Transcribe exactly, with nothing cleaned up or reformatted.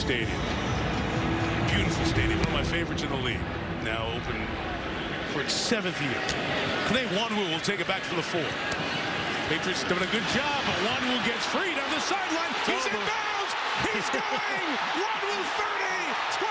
Stadium. Beautiful stadium, one of my favorites in the league. Now open for its seventh year. Kene Nwangwu will take it back for the fourth. Patriots doing a good job, but Nwangwu gets free down the sideline. He's in bounds. He's going. Nwangwu thirty.